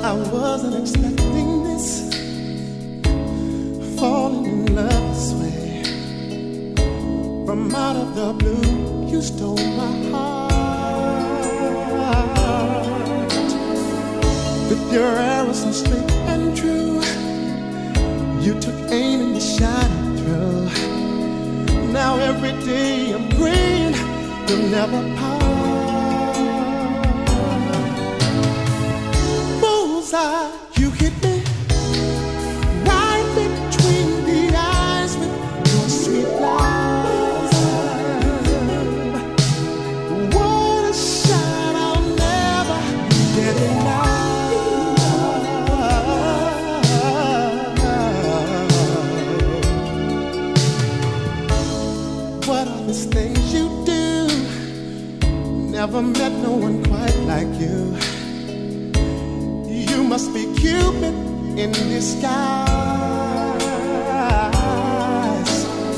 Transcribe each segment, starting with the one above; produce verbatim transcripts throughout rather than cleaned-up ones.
I wasn't expecting this, falling in love this way. From out of the blue, you stole my heart. With your arrows so straight and true, you took aim and you shot it through. Now every day I'm praying you'll never part. Bullseye, you hit me right between the eyes with your sweet lies. What a shot, I'll never get enough. What are these things you do? Never met no one quite like you. You must be Cupid in disguise.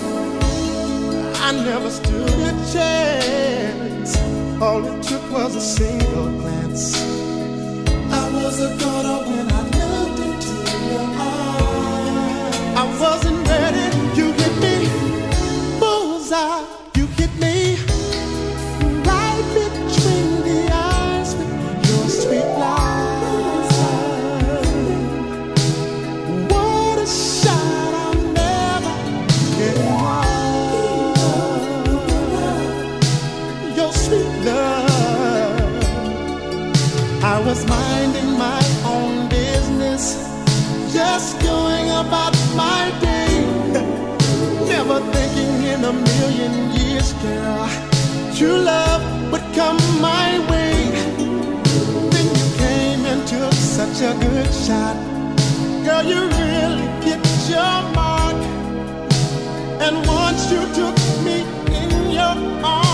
I never stood a chance. All it took was a single glance. I was a goner when I looked into your eyes. I wasn't ready. You hit me. Bullseye. You hit me right between the eyes with your sweet lies. What a shot, I'll never get enough. Your sweet love. I was minding my own business, just going about my day, never thinking in a million years, girl, true love would come my way. Then you came and took such a good shot. Girl, you really hit your mark. And once you took me in your arms,